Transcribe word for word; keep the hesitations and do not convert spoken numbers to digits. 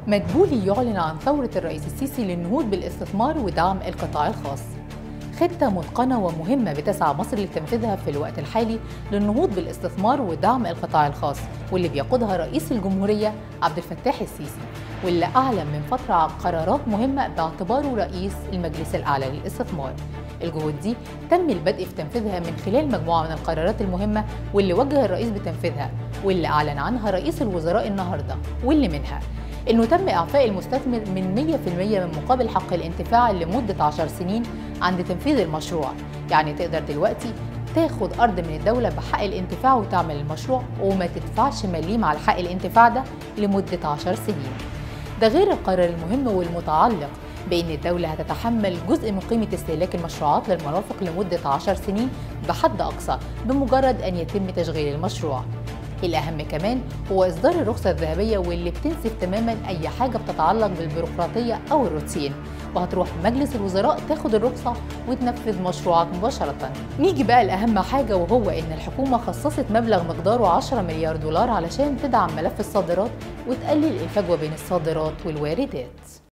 مدبولي يعلن عن ثورة الرئيس السيسي للنهوض بالاستثمار ودعم القطاع الخاص. خطة متقنة ومهمة بتسعى مصر لتنفيذها في الوقت الحالي للنهوض بالاستثمار ودعم القطاع الخاص، واللي بيقودها رئيس الجمهورية عبد الفتاح السيسي، واللي أعلن من فترة عن قرارات مهمة باعتباره رئيس المجلس الأعلى للاستثمار. الجهود دي تم البدء في تنفيذها من خلال مجموعة من القرارات المهمة واللي وجه الرئيس بتنفيذها، واللي أعلن عنها رئيس الوزراء النهاردة، واللي منها إنه تم إعفاء المستثمر من مية في المية من مقابل حق الانتفاع لمدة عشر سنين عند تنفيذ المشروع. يعني تقدر دلوقتي تاخد أرض من الدولة بحق الانتفاع وتعمل المشروع وما تدفعش مليم على حق الانتفاع ده لمدة عشر سنين. ده غير القرار المهم والمتعلق بأن الدولة هتتحمل جزء من قيمة استهلاك المشروعات للمرافق لمدة عشر سنين بحد أقصى بمجرد أن يتم تشغيل المشروع. الأهم كمان هو إصدار الرخصة الذهبية واللي بتنسف تماما أي حاجة بتتعلق بالبيروقراطية أو الروتين، وهتروح مجلس الوزراء تاخد الرخصة وتنفذ مشروعك مباشرة. نيجي بقى لأهم حاجة، وهو إن الحكومة خصصت مبلغ مقداره عشرة مليار دولار علشان تدعم ملف الصادرات وتقلل الفجوة بين الصادرات والواردات.